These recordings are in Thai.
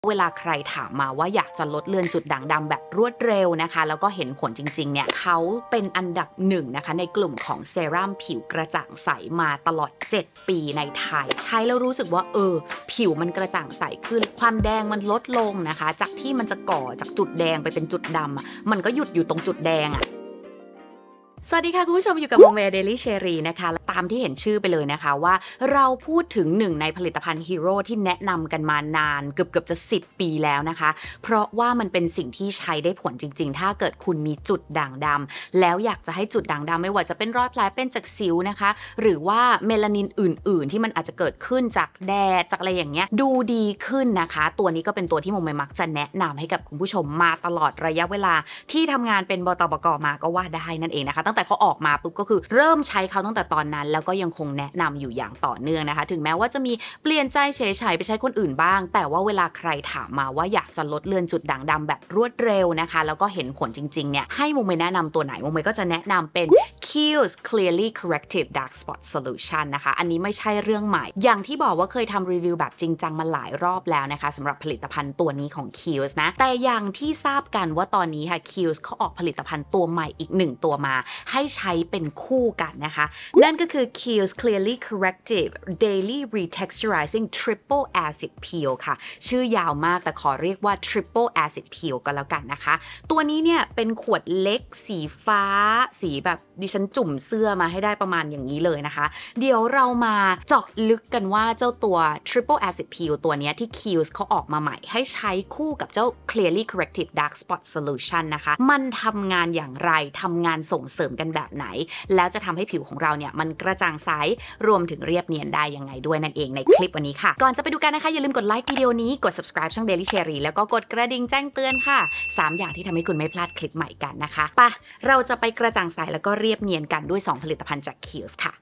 เวลาใครถามมาว่าอยากจะลดเลือนจุดด่างดำแบบรวดเร็วนะคะแล้วก็เห็นผลจริงๆเนี่ยเขาเป็นอันดับหนึ่งนะคะในกลุ่มของเซรั่มผิวกระจ่างใสมาตลอด7ปีในไทยใช้แล้วรู้สึกว่าผิวมันกระจ่างใสขึ้นความแดงมันลดลงนะคะจากที่มันจะก่อจากจุดแดงไปเป็นจุดดำมันก็หยุดอยู่ตรงจุดแดงสวัสดีค่ะคุณผู้ชมอยู่กับโมเมเดลี่เชอรี่นะคะตามที่เห็นชื่อไปเลยนะคะว่าเราพูดถึงหนึ่งในผลิตภัณฑ์ฮีโร่ที่แนะนำกันมานานเกือบจะ10ปีแล้วนะคะเพราะว่ามันเป็นสิ่งที่ใช้ได้ผลจริงๆถ้าเกิดคุณมีจุดด่างดำแล้วอยากจะให้จุดด่างดำไม่ว่าจะเป็นรอยแผลเป็นจากสิวนะคะหรือว่าเมลานินอื่นๆที่มันอาจจะเกิดขึ้นจากแดดจากอะไรอย่างเงี้ยดูดีขึ้นนะคะตัวนี้ก็เป็นตัวที่โมเมมักจะแนะนำให้กับคุณผู้ชมมาตลอดระยะเวลาที่ทำงานเป็นบตบก.มาก็ว่าได้นั่นเองนะคะตั้งแต่เขาออกมาปุ๊บก็คือเริ่มใช้เขาตั้งแต่ตอนนั้นแล้วก็ยังคงแนะนำอยู่อย่างต่อเนื่องนะคะถึงแม้ว่าจะมีเปลี่ยนใจเฉยๆไปใช้คนอื่นบ้างแต่ว่าเวลาใครถามมาว่าอยากจะลดเลือนจุดด่างดำแบบรวดเร็วนะคะแล้วก็เห็นผลจริงๆเนี่ยให้โมเมแนะนำตัวไหนโมเมก็จะแนะนำเป็น Kiehl's Clearly Corrective Dark Spot Solution นะคะอันนี้ไม่ใช่เรื่องใหม่อย่างที่บอกว่าเคยทำรีวิวแบบจริงจังมาหลายรอบแล้วนะคะสำหรับผลิตภัณฑ์ตัวนี้ของ Kiehl's นะแต่อย่างที่ทราบกันว่าตอนนี้ค่ะ Kiehl's เขาออกผลิตภัณฑ์ตัวใหม่อีก1ตัวมาให้ใช้เป็นคู่กันนะคะนั่นก็คือ Kiehl's Clearly Corrective Daily Retexturizing Triple Acid Peel ค่ะชื่อยาวมากแต่ขอเรียกว่า Triple Acid Peel ก็แล้วกันนะคะตัวนี้เนี่ยเป็นขวดเล็กสีฟ้าสีแบบดิฉันจุ่มเสื้อมาให้ได้ประมาณอย่างนี้เลยนะคะเดี๋ยวเรามาเจาะลึกกันว่าเจ้าตัว Triple Acid Peel ตัวนี้ที่ Kiehl's เขาออกมาใหม่ให้ใช้คู่กับเจ้า Clearly Corrective Dark Spot Solution นะคะมันทำงานอย่างไรทำงานส่งเสริมกันแบบไหนแล้วจะทำให้ผิวของเราเนี่ยมันกระจ่างใสรวมถึงเรียบเนียนได้ยังไงด้วยนั่นเองในคลิปวันนี้ค่ะก่อนจะไปดูกันนะคะอย่าลืมกดไลค์วิดีโอนี้กด subscribe ช่อง Daily Cherry แล้วก็กดกระดิ่งแจ้งเตือนค่ะ3อย่างที่ทำให้คุณไม่พลาดคลิปใหม่กันนะคะไปเราจะไปกระจ่างใสแล้วก็เรียบเนียนกันด้วย2ผลิตภัณฑ์จาก Kiehl's ค่ะ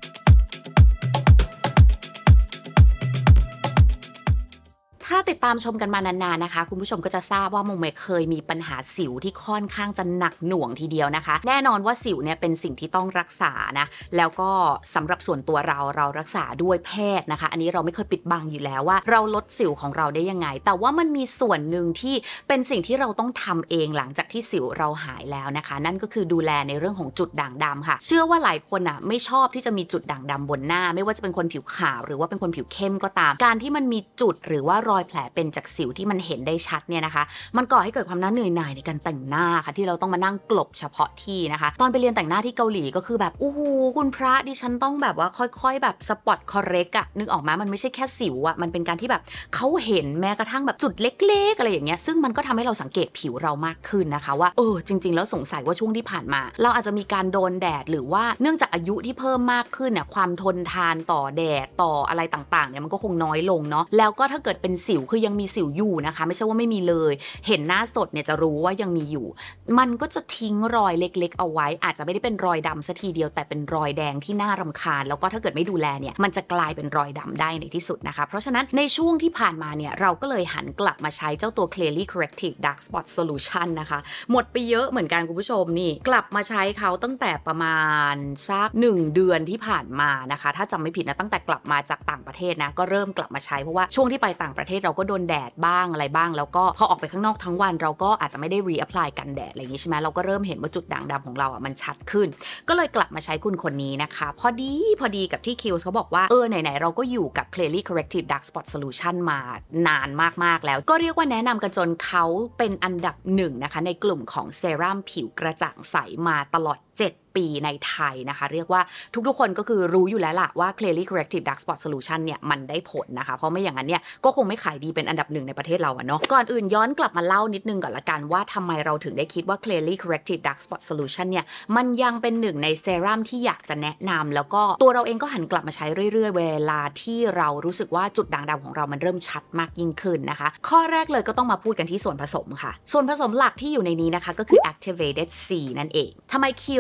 ถ้าติดตามชมกันมานานๆนะคะคุณผู้ชมก็จะทราบว่าโมเมเคยมีปัญหาสิวที่ค่อนข้างจะหนักหน่วงทีเดียวนะคะแน่นอนว่าสิวเนี่ยเป็นสิ่งที่ต้องรักษานะแล้วก็สำหรับส่วนตัวเรารักษาด้วยแพทย์นะคะอันนี้เราไม่เคยปิดบังอยู่แล้วว่าเราลดสิวของเราได้ยังไงแต่ว่ามันมีส่วนหนึ่งที่เป็นสิ่งที่เราต้องทำเองหลังจากที่สิวเราหายแล้วนะคะนั่นก็คือดูแลในเรื่องของจุดด่างดำค่ะเชื่อว่าหลายคนไม่ชอบที่จะมีจุดด่างดำบนหน้าไม่ว่าจะเป็นคนผิวขาวหรือว่าเป็นคนผิวเข้มก็ตามการที่มันมีจุดหรือว่ารอยแผลเป็นจากสิวที่มันเห็นได้ชัดเนี่ยนะคะมันก่อให้เกิดความเหนื่อยหน่ายในการแต่งหน้าค่ะที่เราต้องมานั่งกลบเฉพาะที่นะคะตอนไปเรียนแต่งหน้าที่เกาหลีก็คือแบบโอ้โหคุณพระดิฉันต้องแบบว่าค่อยๆแบบสปอตคอร์เรกอะนึกออกมามันไม่ใช่แค่สิวอะมันเป็นการที่แบบเขาเห็นแม้กระทั่งแบบจุดเล็กๆอะไรอย่างเงี้ยซึ่งมันก็ทำให้เราสังเกตผิวเรามากขึ้นนะคะว่าจริงๆแล้วสงสัยว่าช่วงที่ผ่านมาเราอาจจะมีการโดนแดดหรือว่าเนื่องจากอายุที่เพิ่มมากขึ้นเนี่ยความทนทานต่อแดดต่ออะไรต่างๆเนี่ยมันก็คงน้อยลงเนาะแล้วก็ถ้าเกิดเป็นสิวคือยังมีสิวอยู่นะคะไม่ใช่ว่าไม่มีเลยเห็นหน้าสดเนี่ยจะรู้ว่ายังมีอยู่มันก็จะทิ้งรอยเล็กๆเอาไว้อาจจะไม่ได้เป็นรอยดำซะทีเดียวแต่เป็นรอยแดงที่น่ารำคาญแล้วก็ถ้าเกิดไม่ดูแลเนี่ยมันจะกลายเป็นรอยดำได้ในที่สุดนะคะเพราะฉะนั้นในช่วงที่ผ่านมาเนี่ยเราก็เลยหันกลับมาใช้เจ้าตัว Clearly Corrective Dark Spot Solution นะคะหมดไปเยอะเหมือนกันคุณผู้ชมนี่กลับมาใช้เขาตั้งแต่ประมาณสัก1เดือนที่ผ่านมานะคะถ้าจำไม่ผิดนะตั้งแต่กลับมาจากต่างประเทศนะก็เริ่มกลับมาใช้เพราะว่าช่วงที่ไปต่างประเทศเราก็โดนแดดบ้างอะไรบ้างแล้วก็พอออกไปข้างนอกทั้งวันเราก็อาจจะไม่ได้รีแอพพลายกันแดดอะไรอย่างนี้ใช่ไหมเราก็เริ่มเห็นว่าจุดด่างดำของเรามันชัดขึ้นก็เลยกลับมาใช้คุณคนนี้นะคะพอดีกับที่ Kiehl's เขาบอกว่าไหนเราก็อยู่กับ Clearly Corrective Dark Spot Solution มานานมากๆแล้วก็เรียกว่าแนะนำกันจนเขาเป็นอันดับ1นะคะในกลุ่มของเซรั่มผิวกระจ่างใสมาตลอด7 ปีในไทยนะคะเรียกว่าทุกๆคนก็คือรู้อยู่แล้วล่ะว่า Clearly Corrective Dark Spot Solution เนี่ยมันได้ผลนะคะเพราะไม่อย่างนั้นเนี่ยก็คงไม่ขายดีเป็นอันดับ1ในประเทศเราเนาะก่อนอื่นย้อนกลับมาเล่านิดนึงก่อนละกันว่าทำไมเราถึงได้คิดว่า Clearly Corrective Dark Spot Solution เนี่ยมันยังเป็นหนึ่งในเซรั่มที่อยากจะแนะนำแล้วก็ตัวเราเองก็หันกลับมาใช้เรื่อยๆเวลาที่เรารู้สึกว่าจุดด่างดำของเรามันเริ่มชัดมากยิ่งขึ้นนะคะข้อแรกเลยก็ต้องมาพูดกันที่ส่วนผสมค่ะส่วนผสมหลักที่อยู่ในนี้นะคะก็คือ Activated C นั่นเองทำไม Kiehl's เขาถึงได้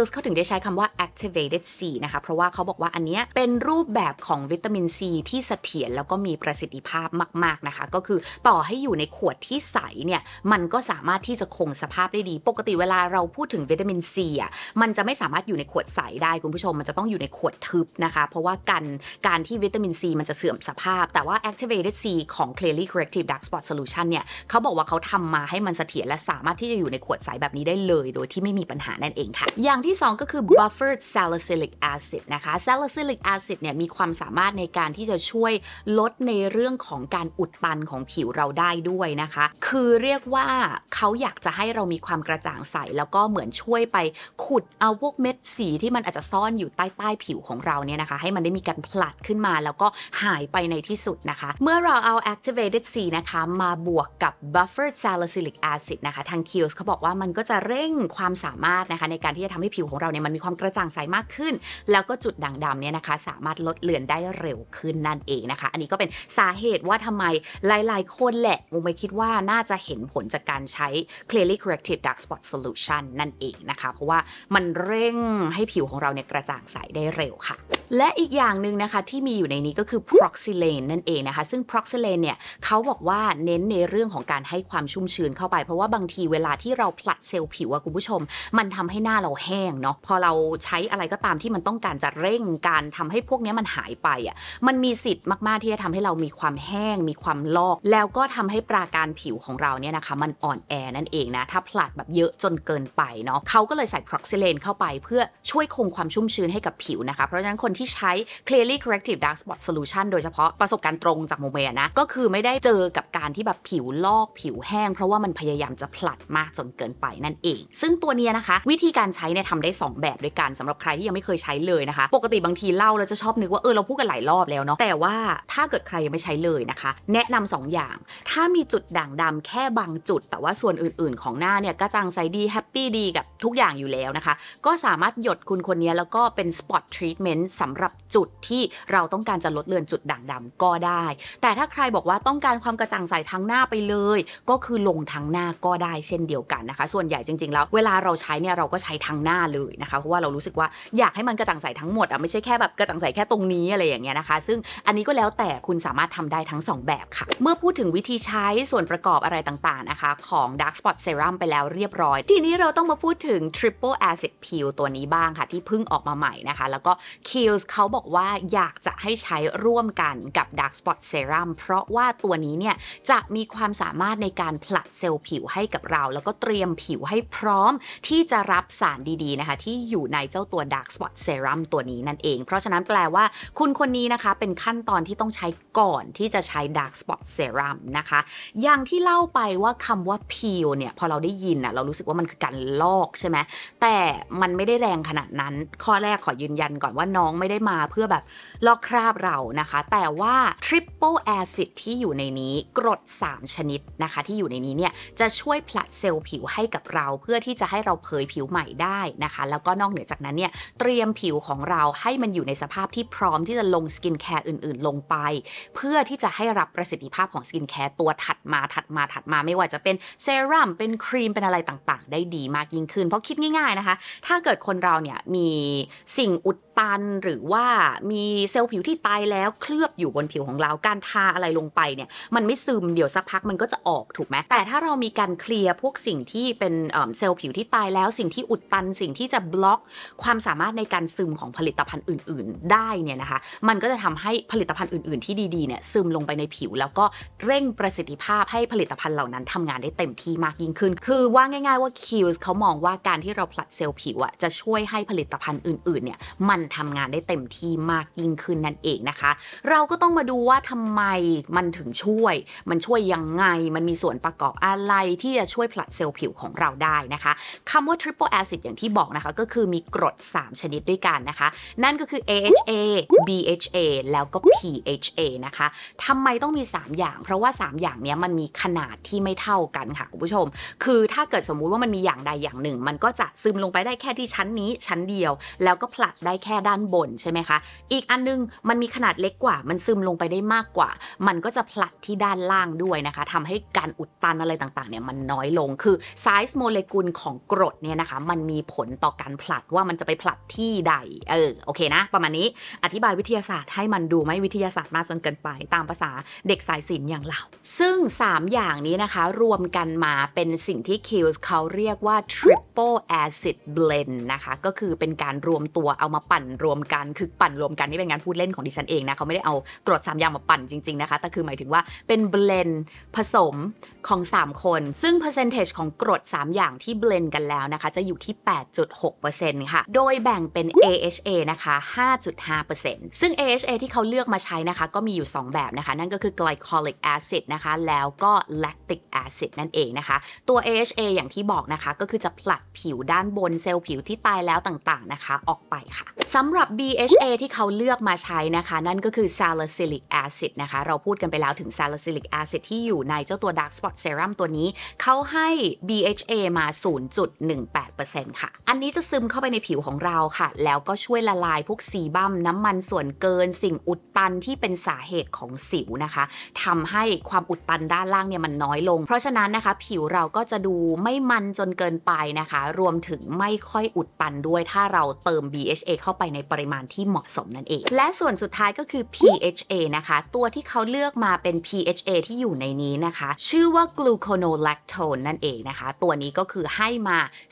ใช้คำว่า activated C นะคะเพราะว่าเขาบอกว่าอันนี้เป็นรูปแบบของวิตามินซีที่เสถียรแล้วก็มีประสิทธิภาพมากๆนะคะก็คือต่อให้อยู่ในขวดที่ใสเนี่ยมันก็สามารถที่จะคงสภาพได้ดีปกติเวลาเราพูดถึงวิตามินซีอ่ะมันจะไม่สามารถอยู่ในขวดใสได้คุณผู้ชมมันจะต้องอยู่ในขวดทึบนะคะเพราะว่าการที่วิตามินซีมันจะเสื่อมสภาพแต่ว่า activated C ของ Clearly Corrective Dark Spot Solution เนี่ยเขาบอกว่าเขาทำมาให้มันเสถียรและสามารถที่จะอยู่ในขวดใสแบบนี้ได้เลยโดยที่ไม่มีปัญหานั่นเองค่ะอย่างที่2ก็คือ buffered salicylic acid นะคะ salicylic acid เนี่ยมีความสามารถในการที่จะช่วยลดในเรื่องของการอุดตันของผิวเราได้ด้วยนะคะคือเรียกว่าเขาอยากจะให้เรามีความกระจ่างใสแล้วก็เหมือนช่วยไปขุดเอาพวกเม็ดสีที่มันอาจจะซ่อนอยู่ใต้ผิวของเราเนี่ยนะคะให้มันได้มีการผลัดขึ้นมาแล้วก็หายไปในที่สุดนะคะเมื่อเราเอา activated C นะคะมาบวกกับ buffered salicylic acid นะคะทาง Kiehl's เขาบอกว่ามันก็จะเร่งความสามารถนะคะในการที่จะทำให้ผิวของเราเนี่ยมันมีความกระจ่างใสมากขึ้นแล้วก็จุดด่างดำเนี่ยนะคะสามารถลดเลือนได้เร็วขึ้นนั่นเองนะคะอันนี้ก็เป็นสาเหตุว่าทำไมหลายๆคนแหละมุมไปคิดว่าน่าจะเห็นผลจากการใช้ Clearly Corrective Dark Spot Solution นั่นเองนะคะเพราะว่ามันเร่งให้ผิวของเราเนี่ยกระจ่างใสได้เร็วค่ะและอีกอย่างหนึ่งนะคะที่มีอยู่ในนี้ก็คือ Proxylane นั่นเองนะคะซึ่ง Proxylane เนี่ยเขาบอกว่าเน้นในเรื่องของการให้ความชุ่มชื้นเข้าไปเพราะว่าบางทีเวลาที่เราผลัดเซลล์ผิวอะคุณผู้ชมมันทำให้หน้าเราแห้งเนาะพอเราใช้อะไรก็ตามที่มันต้องการจะเร่งการทำให้พวกนี้มันหายไปอะมันมีสิทธิ์มากๆที่จะทำให้เรามีความแห้งมีความลอกแล้วก็ทำให้ปราการผิวของเราเนี่ยนะคะมันอ่อนแอนั่นเองนะถ้าผลัดแบบเยอะจนเกินไปเนาะเขาก็เลยใส่ Proxylane เข้าไปเพื่อช่วยคงความชุ่มชื้นให้กับผิวนะคะเพราะฉะนั้นคนที่ใช้ Clearly Corrective Dark Spot Solution โดยเฉพาะประสบการณ์ตรงจากโมเมนะก็คือไม่ได้เจอกับการที่แบบผิวลอกผิวแห้งเพราะว่ามันพยายามจะผลัดมากจนเกินไปนั่นเองซึ่งตัวนี้นะคะวิธีการใช้เนี่ยทำได้2แบบด้วยกันสำหรับใครที่ยังไม่เคยใช้เลยนะคะปกติบางทีเล่าแล้วจะชอบนึกว่าเราพูดกันหลายรอบแล้วเนาะแต่ว่าถ้าเกิดใครยังไม่ใช้เลยนะคะแนะนำ2อย่างถ้ามีจุดด่างดำแค่บางจุดแต่ว่าส่วนอื่นๆของหน้าเนี่ยกระจ่างใสดีแฮปปี้ดีกับทุกอย่างอยู่แล้วนะคะก็สามารถหยดคุณคนนี้แล้วก็เป็น spot treatment สำหรับจุดที่เราต้องการจะลดเลือนจุดด่างดำก็ได้แต่ถ้าใครบอกว่าต้องการความกระจ่างใสทั้งหน้าไปเลยก็คือลงทั้งหน้าก็ได้เช่นเดียวกันนะคะส่วนใหญ่จริงๆแล้วเวลาเราใช้เนี่ยเราก็ใช้ทั้งหน้าเลยนะคะเพราะว่าเรารู้สึกว่าอยากให้มันกระจ่างใสทั้งหมดไม่ใช่แค่แบบกระจ่างใสแค่ตรงนี้อะไรอย่างเงี้ยนะคะซึ่งอันนี้ก็แล้วแต่คุณสามารถทำได้ทั้ง2แบบค่ะเมื่อพูดถึงวิธีใช้ส่วนประกอบอะไรต่างๆนะคะของ Dark Spot Serum ไปแล้วเรียบร้อยทีนี้เราต้องมาพูดถึง Triple Acid Peel ตัวนี้บ้างค่ะที่เพิ่งออกมาใหม่นะคะแล้วก็ Kiehl's เขาบอกว่าอยากจะให้ใช้ร่วมกันกับ Dark Spot Serum เพราะว่าตัวนี้เนี่ยจะมีความสามารถในการผลัดเซลล์ผิวให้กับเราแล้วก็เตรียมผิวให้พร้อมที่จะรับสารดีๆนะคะที่อยู่ในเจ้าตัว Dark Spot Serum ตัวนี้นั่นเองเพราะฉะนั้นแปลว่าคุณคนนี้นะคะเป็นขั้นตอนที่ต้องใช้ก่อนที่จะใช้ Dark Spot Serum นะคะอย่างที่เล่าไปว่าคำว่า peel เนี่ยพอเราได้ยินเรารู้สึกว่ามันคือการลอกใช่ไหมแต่มันไม่ได้แรงขนาดนั้นข้อแรกขอยืนยันก่อนว่าน้องไม่ได้มาเพื่อแบบลอกคราบเรานะคะแต่ว่า Triple Acid ที่อยู่ในนี้กรด3ชนิดนะคะที่อยู่ในนี้เนี่ยจะช่วยผลัดเซลล์ผิวให้กับเราเพื่อที่จะให้เราเผยผิวใหม่ได้นะคะแล้วก็นอกเหนือจากนั้นเนี่ยเตรียมผิวของเราให้มันอยู่ในสภาพที่พร้อมที่จะลงสกินแคร์อื่นๆลงไปเพื่อที่จะให้รับประสิทธิภาพของสกินแคร์ตัวถัดมาไม่ว่าจะเป็นเซรั่มเป็นครีมเป็นอะไรต่างๆได้ดีมากยิ่งขึ้นเพราะคิดง่ายๆนะคะถ้าเกิดคนเราเนี่ยมีสิ่งอุดตันหรือว่ามีเซลล์ผิวที่ตายแล้วเคลือบอยู่บนผิวของเราการทาอะไรลงไปเนี่ยมันไม่ซึมเดี๋ยวสักพักมันก็จะออกถูกไหมแต่ถ้าเรามีการเคลียร์พวกสิ่งที่เป็นเซลล์ผิวที่ตายแล้วสิ่งที่อุดตันสิ่งที่จะบล็อกความสามารถในการซึมของผลิตภัณฑ์อื่นๆได้เนี่ยนะคะมันก็จะทำให้ผลิตภัณฑ์อื่นๆที่ดีๆเนี่ยซึมลงไปในผิวแล้วก็เร่งประสิทธิภาพให้ผลิตภัณฑ์เหล่านั้นทำงานได้เต็มที่มากยิ่งขึ้นคือว่าง่ายๆว่า Kiehl's เขามองว่าการที่เราผลัดเซลล์ผิวจะช่วยให้ผลิตภัณฑ์อื่นๆเนี่ยมันทำงานได้เต็มที่มากยิ่งขึ้นนั่นเองนะคะเราก็ต้องมาดูว่าทำไมมันถึงมันช่วยยังไงมันมีส่วนประกอบอะไรที่จะช่วยผลัดเซลล์ผิวของเราได้นะคะคำว่า Triple Acid อย่างที่บอกนะคะก็คือมีกรด3ชนิดด้วยกันนะคะนั่นก็คือ AHA BHA แล้วก็ PHA นะคะทำไมต้องมี3อย่างเพราะว่า3อย่างนี้มันมีขนาดที่ไม่เท่ากันค่ะคุณผู้ชมคือถ้าเกิดสมมุติว่ามันมีอย่างใดอย่างหนึ่งมันก็จะซึมลงไปได้แค่ที่ชั้นนี้ชั้นเดียวแล้วก็ผลัดได้แค่ด้านบนใช่ไหมคะอีกอันนึงมันมีขนาดเล็กกว่ามันซึมลงไปได้มากกว่ามันก็จะผลัดที่ด้านล่างด้วยนะคะทำให้การอุดตันอะไรต่างๆเนี่ยมันน้อยลงคือไซส์โมเลกุลของกรดเนี่ยนะคะมันมีผลต่อการผลัดว่ามันจะไปผลัดที่ใดโอเคนะประมาณนี้อธิบายวิทยาศาสตร์ให้มันดูไม่วิทยาศาสตร์มากจนเกินไปตามภาษาเด็กสายศิลป์อย่างเราซึ่ง3อย่างนี้นะคะรวมกันมาเป็นสิ่งที่ Kiehl's เขาเรียกว่า triple acid blend นะคะก็คือเป็นการรวมตัวเอามาปั่นรวมกันคือปั่นรวมกันนี่เป็นงานพูดเล่นของดิฉันเองนะเขาไม่ได้เอากรด3อย่างมาปั่นจริงๆนะคะแต่คือหมายถึงว่าเป็น blend ผสมของ3คนซึ่ง percentage ของกรด3อย่างที่ blend กันแล้วนะคะจะอยู่ที่ 8.6% ค่ะโดยแบ่งเป็น AHA นะคะ 5.5% ซึ่ง AHA ที่เขาเลือกมาใช้นะคะก็มีอยู่2แบบนะคะนั่นก็คือ glycolic acid นะคะแล้วก็ lactic acid นั่นเองนะคะตัว AHA อย่างที่บอกนะคะก็คือจะผลัดผิวด้านบนเซลล์ผิวที่ตายแล้วต่างๆนะคะออกไปค่ะสำหรับ BHA ที่เขาเลือกมาใช้นะคะนั่นก็คือ salicylic acid นะคะเราพูดกันไปแล้วถึง salicylic acid ที่อยู่ในเจ้าตัว dark spot serum ตัวนี้เขาให้ BHA มา 0.18% ค่ะอันนี้จะซึมเข้าไปในผิวของเราค่ะแล้วก็ช่วยละลายพวกซีบัมน้ำมันส่วนเกินสิ่งอุดตันที่เป็นสาเหตุของสิวนะคะทำให้ความอุดตันด้านล่างเนี่ยมันน้อยลงเพราะฉะนั้นนะคะผิวเราก็จะดูไม่มันจนเกินไปนะคะรวมถึงไม่ค่อยอุดตันด้วยถ้าเราเติม BHA เข้าไปในปริมาณที่เหมาะสมนั่นเองและส่วนสุดท้ายก็คือ PHA นะคะตัวที่เขาเลือกมาเป็น PHA ที่อยู่ในนี้นะคะชื่อว่า gluconolactone นั่นเองนะคะตัวนี้ก็คือให้มา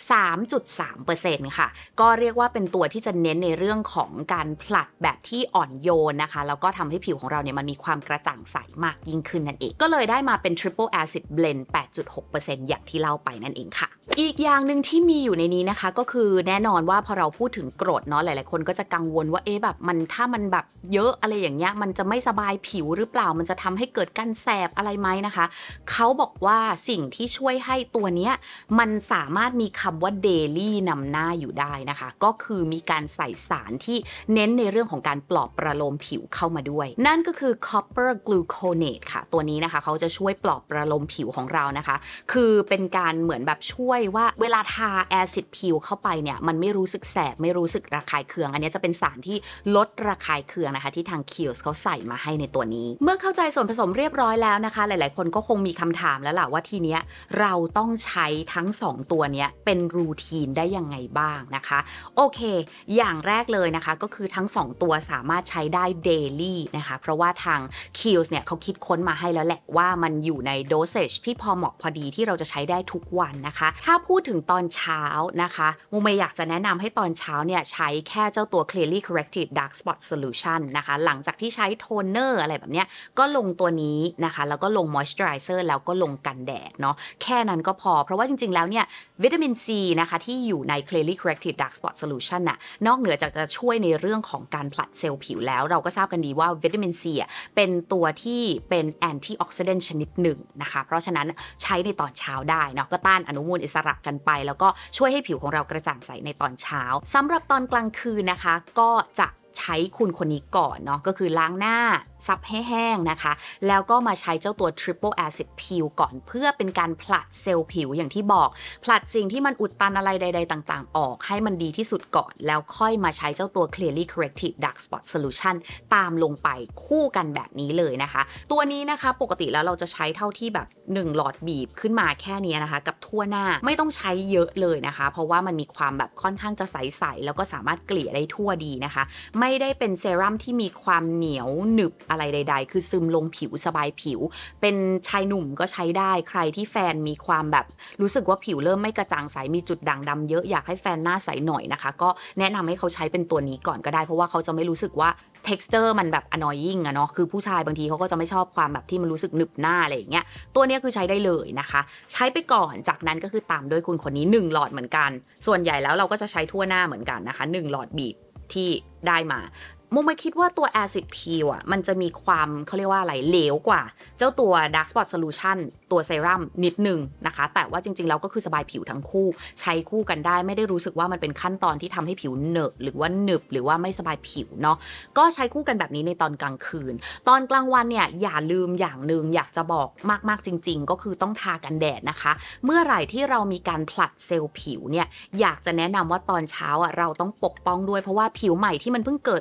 3.3% ค่ะก็เรียกว่าเป็นตัวที่จะเน้นในเรื่องของการผลัดแบบที่อ่อนโยนนะคะแล้วก็ทำให้ผิวของเราเนี่ยมันมีความกระจ่างใสมากยิ่งขึ้นนั่นเองก็เลยได้มาเป็น triple acid blend 8.6% อย่างที่เล่าไปนั่นเองค่ะอีกอย่างหนึ่งที่มีอยู่ในนี้นะคะก็คือแน่นอนว่าพอเราพูดถึงกรดเนาะหลายๆคนก็จะกังวลว่าแบบมันถ้ามันแบบเยอะอะไรอย่างเงี้ยมันจะไม่สบายผิวหรือเปล่ามันจะทำให้เกิดการแสบอะไรไหมนะคะเขาบอกว่าสิ่งที่ช่วยให้ตัวเนี้ยมันสามารถมีคำว่า daily นำหน้าอยู่ได้นะคะก็คือมีการใส่สารที่เน้นในเรื่องของการปลอบประโลมผิวเข้ามาด้วยนั่นก็คือ copper gluconate ค่ะตัวนี้นะคะเขาจะช่วยปลอบประโลมผิวของเรานะคะคือเป็นการเหมือนแบบช่วยว่าเวลาทาแอซิดพิวเข้าไปเนี่ยมันไม่รู้สึกแสบไม่รู้สึกระคายเคืองอันนี้จะเป็นสารที่ลดระคายเคืองนะคะที่ทาง Kiehl's เขาใส่มาให้ในตัวนี้เมื่อเข้าใจส่วนผสมเรียบร้อยแล้วนะคะหลายๆคนก็คงมีคำถามแล้วล่ะว่าทีเนี้ยเราต้องใช้ทั้ง2ตัวเนี้ยเป็นรูทีนได้ยังไงบ้างนะคะโอเคอย่างแรกเลยนะคะก็คือทั้ง2ตัวสามารถใช้ได้ daily นะคะเพราะว่าทาง Kiehl's เนี่ยเขาคิดค้นมาให้แล้วแหละว่ามันอยู่ใน dosage ที่พอเหมาะพอดีที่เราจะใช้ได้ทุกวันนะคะถ้าพูดถึงตอนเช้านะคะมูเมย์อยากจะแนะนำให้ตอนเช้าเนี่ยใช้แค่เจ้าตัว Clearly Corrective Dark Spot Solution นะคะหลังจากที่ใช้โทนเนอร์อะไรแบบเนี้ยก็ลงตัวนี้นะคะแล้วก็ลง Moisturizer แล้วก็ลงกันแดดเนาะแค่นั้นก็พอเพราะว่าจริงๆแล้วเนี่ยวิตามินซีนะคะที่อยู่ใน Clearly Corrective Dark Spot Solution น่ะนอกเหนือจากจะช่วยในเรื่องของการผลัดเซลล์ผิวแล้วเราก็ทราบกันดีว่าวิตามินซีเป็นตัวที่เป็นแอนตี้ออกซิแดนต์ชนิดหนึ่งนะคะเพราะฉะนั้นใช้ในตอนเช้าได้เนาะก็ต้านอนุมูลอิสระกันไปแล้วก็ช่วยให้ผิวของเรากระจ่างใสในตอนเช้าสำหรับตอนกลางคืนนะคะก็จะใช้คุณคนนี้ก่อนเนาะก็คือล้างหน้าซับให้แห้งนะคะแล้วก็มาใช้เจ้าตัว triple acid peel ก่อนเพื่อเป็นการผลัดเซลล์ผิวอย่างที่บอกผลัดสิ่งที่มันอุดตันอะไรใดๆต่างๆออกให้มันดีที่สุดก่อนแล้วค่อยมาใช้เจ้าตัว clearly corrective dark spot solution ตามลงไปคู่กันแบบนี้เลยนะคะตัวนี้นะคะปกติแล้วเราจะใช้เท่าที่แบบ1หลอดบีบขึ้นมาแค่นี้นะคะกับทั่วหน้าไม่ต้องใช้เยอะเลยนะคะเพราะว่ามันมีความแบบค่อนข้างจะใสๆแล้วก็สามารถเกลี่ยได้ทั่วดีนะคะไม่ได้เป็นเซรั่มที่มีความเหนียวหนึบอะไรใดๆคือซึมลงผิวสบายผิวเป็นชายหนุ่มก็ใช้ได้ใครที่แฟนมีความแบบรู้สึกว่าผิวเริ่มไม่กระจ่างใสมีจุดด่างดำเยอะอยากให้แฟนหน้าใสหน่อยนะคะก็แนะนำให้เขาใช้เป็นตัวนี้ก่อนก็ได้เพราะว่าเขาจะไม่รู้สึกว่า texture มันแบบ annoying อะเนาะคือผู้ชายบางทีเขาก็จะไม่ชอบความแบบที่มันรู้สึกหนึบหน้าอะไรอย่างเงี้ยตัวนี้คือใช้ได้เลยนะคะใช้ไปก่อนจากนั้นก็คือตามด้วยคุณคนนี้1หลอดเหมือนกันส่วนใหญ่แล้วเราก็จะใช้ทั่วหน้าเหมือนกันนะคะ1หลอดบีบที่ได้มามุมไม่คิดว่าตัว acid peel อ่ะมันจะมีความเขาเรียกว่าอะไรเหลวกว่าเจ้าตัว dark spot solution ตัวเซรั่มนิดนึงนะคะแต่ว่าจริงๆแล้วก็คือสบายผิวทั้งคู่ใช้คู่กันได้ไม่ได้รู้สึกว่ามันเป็นขั้นตอนที่ทำให้ผิวเหนอะหรือว่าหนึบหรือว่าไม่สบายผิวเนาะก็ใช้คู่กันแบบนี้ในตอนกลางคืนตอนกลางวันเนี่ยอย่าลืมอย่างนึงอยากจะบอกมากๆจริงๆก็คือต้องทากันแดดนะคะเมื่อไหร่ที่เรามีการผลัดเซลล์ผิวเนี่ยอยากจะแนะนำว่าตอนเช้าอ่ะเราต้องปกป้องด้วยเพราะว่าผิวใหม่ที่มันเพิ่งเกิดออกมา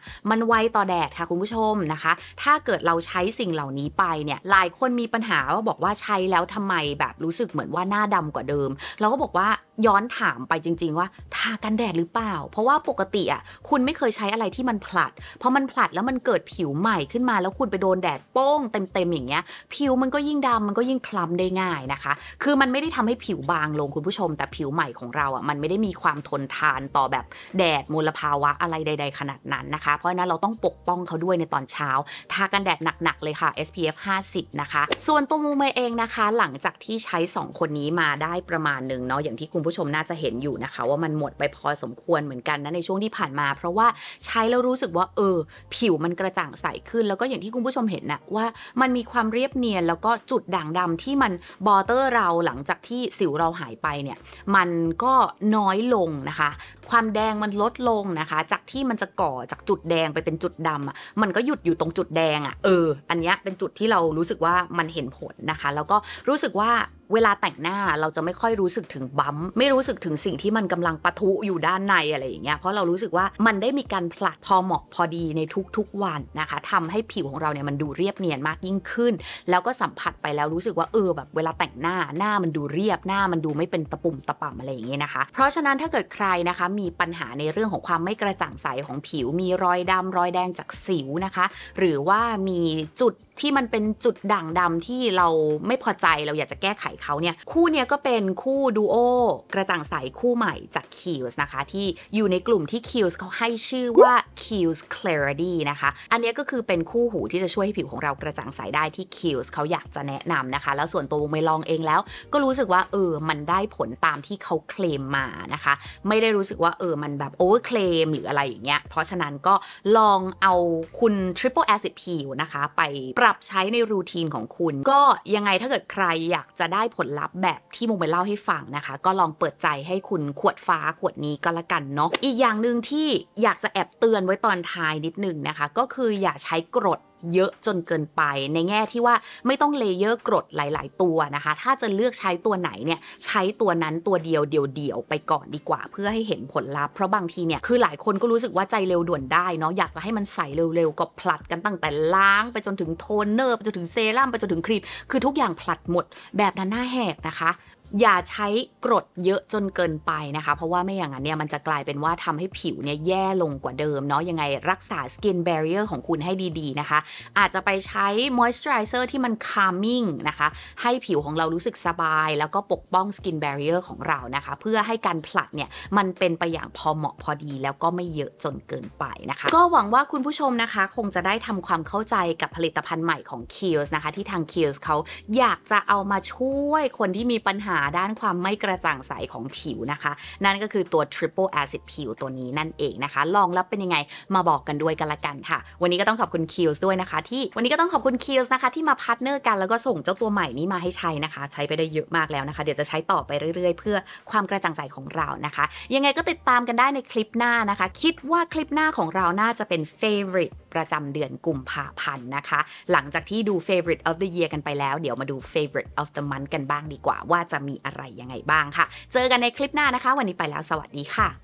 มันไวต่อแดดค่ะคุณผู้ชมนะคะถ้าเกิดเราใช้สิ่งเหล่านี้ไปเนี่ยหลายคนมีปัญหาว่าบอกว่าใช้แล้วทำไมแบบรู้สึกเหมือนว่าหน้าดำกว่าเดิมเราก็บอกว่าย้อนถามไปจริงๆว่าทากันแดดหรือเปล่าเพราะว่าปกติอ่ะคุณไม่เคยใช้อะไรที่มันผลัดพอมันผลัดแล้วมันเกิดผิวใหม่ขึ้นมาแล้วคุณไปโดนแดดโป้งเต็มๆอย่างเงี้ยผิวมันก็ยิ่งดำมันก็ยิ่งคล้ำได้ง่ายนะคะคือมันไม่ได้ทำให้ผิวบางลงคุณผู้ชมแต่ผิวใหม่ของเราอ่ะมันไม่ได้มีความทนทานต่อแบบแดดมลภาวะอะไรใดๆขนาดนั้นนะคะเพราะฉะนั้นเราต้องปกป้องเขาด้วยในตอนเช้าทากันแดดหนักๆเลยค่ะ SPF 50นะคะส่วนตัวมูเมเองนะคะหลังจากที่ใช้2คนนี้มาได้ประมาณนึงเนาะอย่างที่คุณผู้ชมน่าจะเห็นอยู่นะคะว่ามันหมดไปพอสมควรเหมือนกันนะในช่วงที่ผ่านมาเพราะว่าใช้แล้วรู้สึกว่าผิวมันกระจ่างใสขึ้นแล้วก็อย่างที่คุณผู้ชมเห็นนะว่ามันมีความเรียบเนียนแล้วก็จุดด่างดำที่มันบอเตอร์เราหลังจากที่สิวเราหายไปเนี่ยมันก็น้อยลงนะคะความแดงมันลดลงนะคะจากที่มันจะก่อจากจุดแดงไปเป็นจุดดำอ่ะมันก็หยุดอยู่ตรงจุดแดงอ่ะอันนี้เป็นจุดที่เรารู้สึกว่ามันเห็นผลนะคะแล้วก็รู้สึกว่าเวลาแต่งหน้าเราจะไม่ค่อยรู้สึกถึงบั๊มไม่รู้สึกถึงสิ่งที่มันกำลังปะทุอยู่ด้านในอะไรอย่างเงี้ยเพราะเรารู้สึกว่ามันได้มีการผลัดพอเหมาะพอดีในทุกๆวันนะคะทำให้ผิวของเราเนี่ยมันดูเรียบเนียนมากยิ่งขึ้นแล้วก็สัมผัสไปแล้วรู้สึกว่าแบบเวลาแต่งหน้ามันดูเรียบหน้ามันดูไม่เป็นตะปุ่มตะป่ำอะไรอย่างเงี้ยนะคะเพราะฉะนั้นถ้าเกิดใครนะคะมีปัญหาในเรื่องของความไม่กระจ่างใสของผิวมีรอยดำรอยแดงจากสิวนะคะหรือว่ามีจุดที่มันเป็นจุดด่างดำที่เราไม่พอใจเราอยากจะแก้ไขเขาเนี่ยคู่เนี้ยก็เป็นคู่ดูโอกระจ่างใสคู่ใหม่จาก Kiehl's นะคะที่อยู่ในกลุ่มที่ Kiehl's เขาให้ชื่อว่า Kiehl's Clarity นะคะอันนี้ก็คือเป็นคู่หูที่จะช่วยให้ผิวของเรากระจ่างใสได้ที่ Kiehl's เขาอยากจะแนะนำนะคะแล้วส่วนตัวเมย์ลองเองแล้วก็รู้สึกว่ามันได้ผลตามที่เขาเคลมมานะคะไม่ได้รู้สึกว่ามันแบบโอเวอร์เคลมหรืออะไรอย่างเงี้ยเพราะฉะนั้นก็ลองเอาคุณ Triple Acid Peel นะคะไปปรับใช้ในรูทีนของคุณก็ยังไงถ้าเกิดใครอยากจะได้ผลลัพธ์แบบที่มุกไปเล่าให้ฟังนะคะก็ลองเปิดใจให้คุณขวดฟ้าขวดนี้ก็แล้วกันเนาะอีกอย่างหนึ่งที่อยากจะแอบเตือนไว้ตอนท้ายนิดนึงนะคะก็คืออย่าใช้กรดเยอะจนเกินไปในแง่ที่ว่าไม่ต้องเลเยอร์กรดหลายๆตัวนะคะถ้าจะเลือกใช้ตัวไหนเนี่ยใช้ตัวนั้นตัวเดียวไปก่อนดีกว่าเพื่อให้เห็นผลลัพธ์เพราะบางทีเนี่ยคือหลายคนก็รู้สึกว่าใจเร็วด่วนได้เนาะอยากจะให้มันใสเร็วๆก็ผลัดกันตั้งแต่ล้างไปจนถึงโทนเนอร์ไปจนถึงเซรั่มไปจนถึงครีมคือทุกอย่างผลัดหมดแบบนั้นหน้าแหกนะคะอย่าใช้กรดเยอะจนเกินไปนะคะเพราะว่าไม่อย่างนั้นเนี่ยมันจะกลายเป็นว่าทำให้ผิวเนี่ยแย่ลงกว่าเดิมเนาะยังไงรักษา skin barrier ของคุณให้ดีๆนะคะอาจจะไปใช้ moisturizer ที่มัน calming นะคะให้ผิวของเรารู้สึกสบายแล้วก็ปกป้อง skin barrier ของเรานะคะเพื่อให้การผลัดเนี่ยมันเป็นไปอย่างพอเหมาะพอดีแล้วก็ไม่เยอะจนเกินไปนะคะก็หวังว่าคุณผู้ชมนะคะคงจะได้ทำความเข้าใจกับผลิตภัณฑ์ใหม่ของ Kiehl's นะคะที่ทาง Kiehl's เขาอยากจะเอามาช่วยคนที่มีปัญหาด้านความไม่กระจ่างใสของผิวนะคะนั่นก็คือตัว Triple Acid Peel ตัวนี้นั่นเองนะคะลองแล้วเป็นยังไงมาบอกกันด้วยกันละกันค่ะวันนี้ก็ต้องขอบคุณ Kiehl's ด้วยนะคะวันนี้ก็ต้องขอบคุณ Kiehl's นะคะที่มาพาร์ทเนอร์กันแล้วก็ส่งเจ้าตัวใหม่นี้มาให้ใช้นะคะใช้ไปได้เยอะมากแล้วนะคะเดี๋ยวจะใช้ต่อไปเรื่อยๆเพื่อความกระจ่างใสของเรานะคะยังไงก็ติดตามกันได้ในคลิปหน้านะคะคิดว่าคลิปหน้าของเราน่าจะเป็น favorite ประจำเดือนกุมภาพันธ์นะคะหลังจากที่ดู favorite of the year กันไปแล้วเดี๋ยวมาดู favorite of the month กันบ้างดีกว่าว่าจะมีอะไรยังไงบ้างค่ะเจอกันในคลิปหน้านะคะวันนี้ไปแล้วสวัสดีค่ะ